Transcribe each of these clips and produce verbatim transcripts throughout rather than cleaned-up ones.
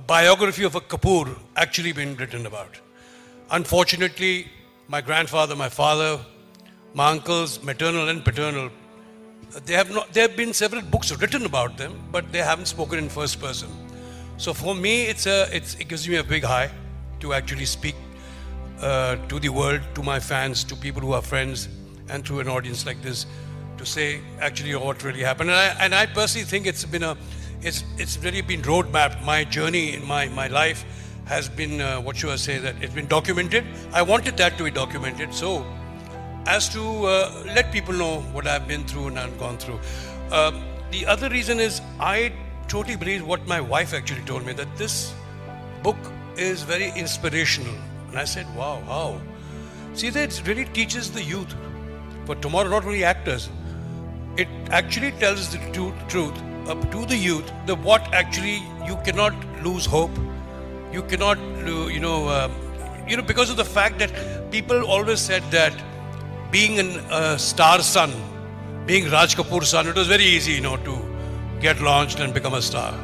biography of a Kapoor actually been written about. Unfortunately, my grandfather, my father, my uncles, maternal and paternal, they have not, there have been several books written about them, but they haven't spoken in first person. So for me, it's a, it's, it gives me a big high to actually speak uh, to the world, to my fans, to people who are friends, and through an audience like this, to say actually what really happened. And I, and I personally think it's been a, it's, it's really been roadmap. My journey in my, my life has been, uh, what should I say, that it's been documented. I wanted that to be documented, so as to uh, let people know what I've been through and I've gone through. Uh, the other reason is I totally believe what my wife actually told me, that this book is very inspirational. And I said, wow, how? See, that it really teaches the youth, for tomorrow, not only actors. It actually tells the truth up to the youth, that what actually you cannot lose hope. You cannot, you know, uh, you know, because of the fact that people always said that being a uh, star son, being Raj Kapoor's son, it was very easy, you know, to get launched and become a star.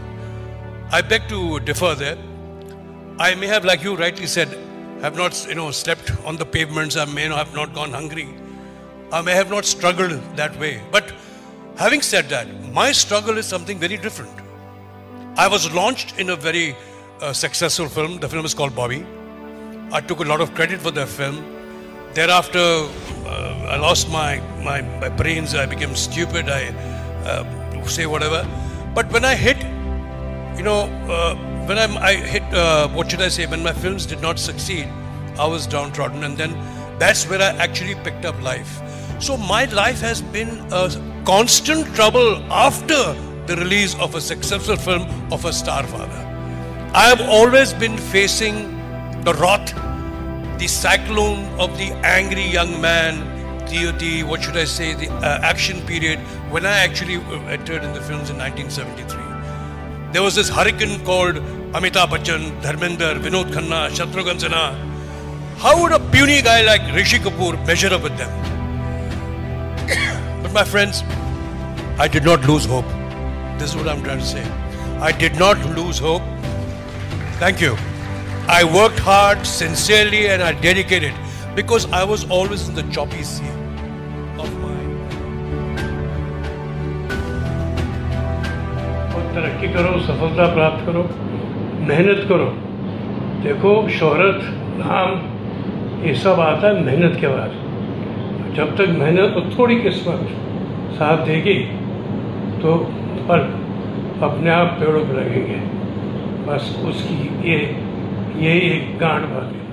I beg to differ there. I may have, like you rightly said, have not, you know, slept on the pavements. I may have not gone hungry. I may have not struggled that way. But having said that, my struggle is something very different. I was launched in a very uh, successful film. The film is called Bobby. I took a lot of credit for that film. Thereafter, uh, I lost my, my, my brains. I became stupid. I uh, say whatever. But when I hit, you know, uh, when I'm, I hit, uh, what should I say, when my films did not succeed, I was downtrodden. And then that's where I actually picked up life. So my life has been a constant trouble after the release of a successful film of a star father. I have always been facing the wrath, the cyclone of the angry young man, the, the what should I say, the uh, action period when I actually entered in the films in nineteen seventy-three. There was this hurricane called Amitabh Bachchan, Dharmender, Vinod Khanna, Shatrughan Sinha. How would a puny guy like Rishi Kapoor measure up with them? But my friends, I did not lose hope. This is what I'm trying to say. I did not lose hope. Thank you. I worked hard, sincerely, and I dedicated, because I was always in the choppy sea of my... तरक्की करो, सफलता प्राप्त करो, मेहनत करो. देखो, शोहरत, नाम, ये सब आता है मेहनत के बाद. जब तक मेहनत और थोड़ी किस्मत साथ देगी, तो फल अपने आप पेड़ों पर लगेंगे. बस उसकी ये ये एक गांठ बात है.